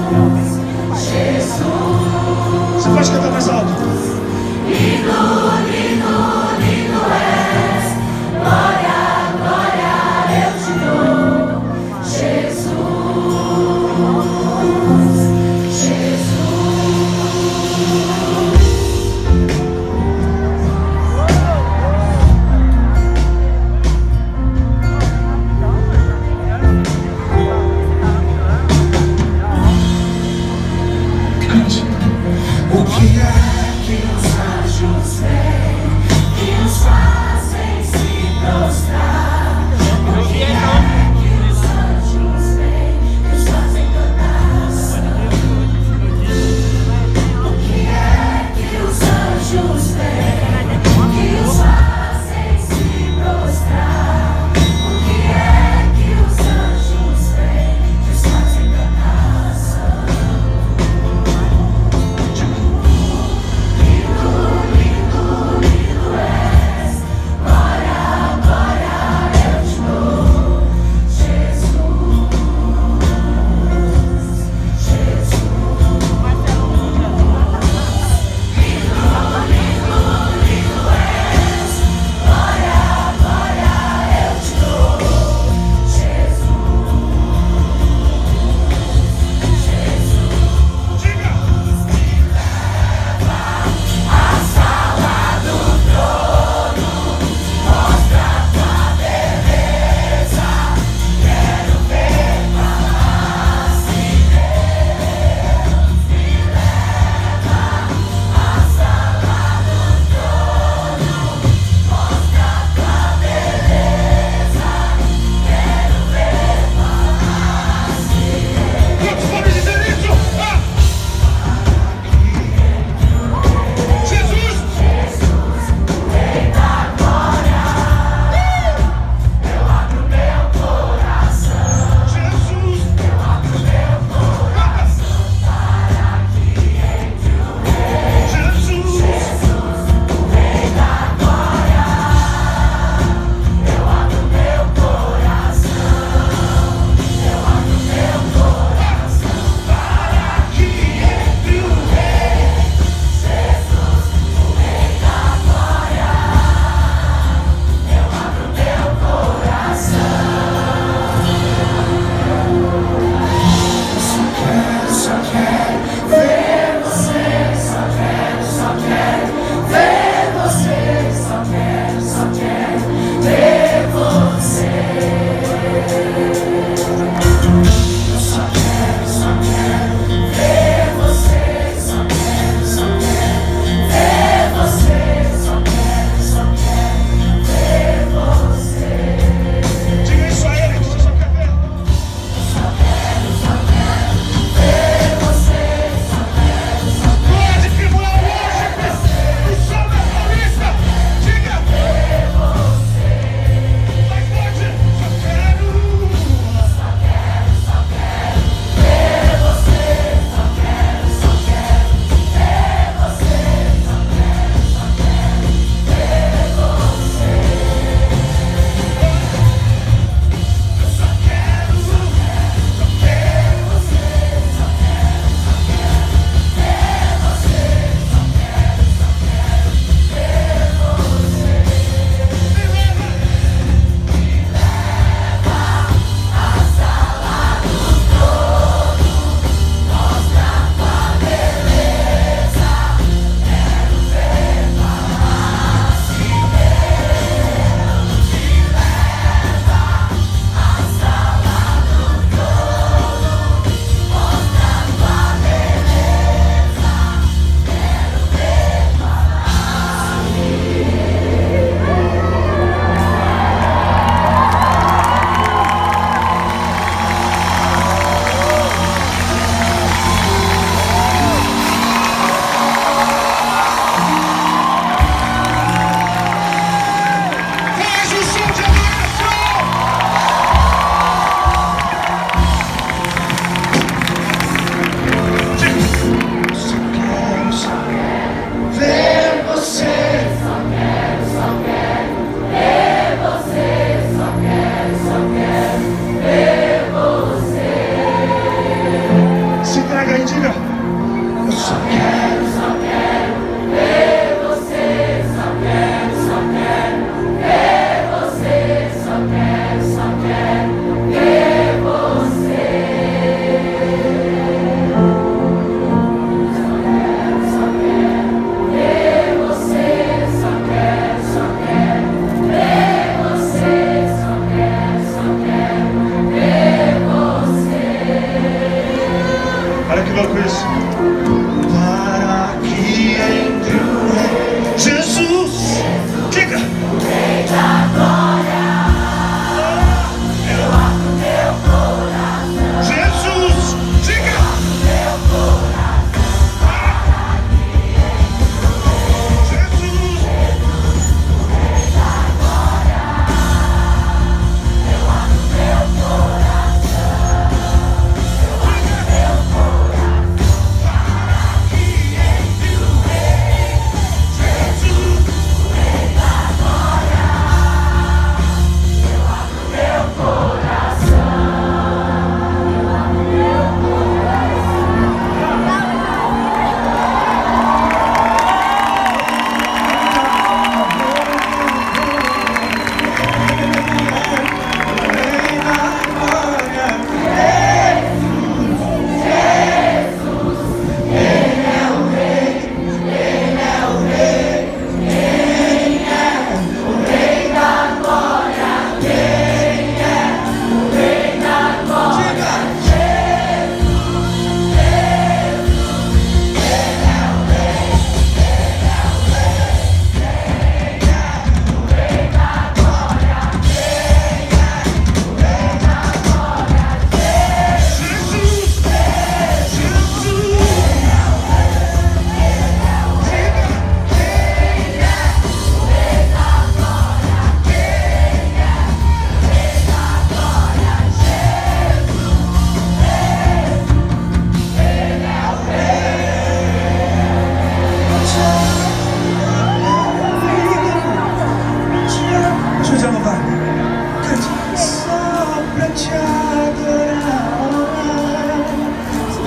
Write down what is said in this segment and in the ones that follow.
Você pode cantar mais alto. Lindo, lindo, lindo és. Glória, glória eu te dou. Jesus, Jesus.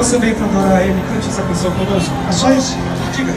você veio para adorar Ele, cante essa canção conosco. É só isso? Diga.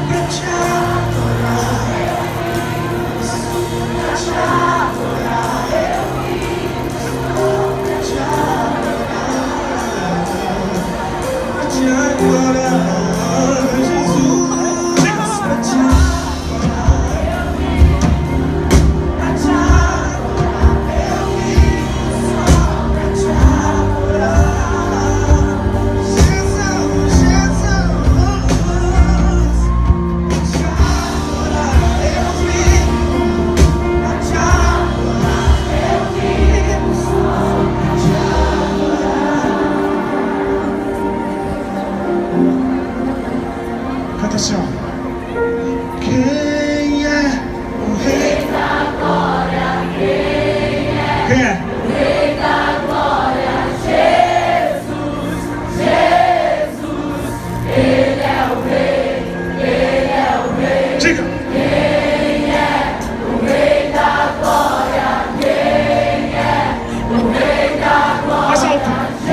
Canta assim, ó. Quem é o Rei da Glória? Quem é? O Rei da Glória, Jesus, Jesus, Ele é o Rei, Ele é o Rei. Diga. Quem é o Rei da Glória? Quem é o Rei da Glória? Mais alto.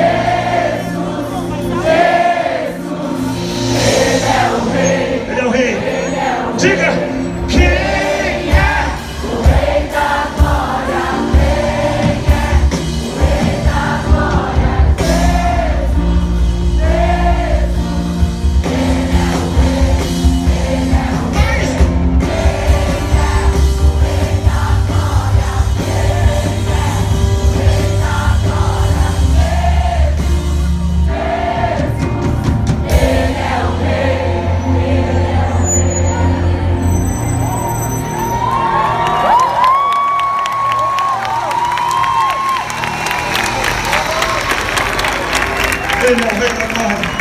Ele é o Rei. Diga. Quem é? O Rei da Glória, quem é o Rei da Glória? Jesus, Jesus, Ele é o Rei, Ele é o Rei. Quem é o Rei da Glória? Quem é o Rei da Glória? Jesus, Jesus, Ele é o Rei. Ele é o Rei da Glória.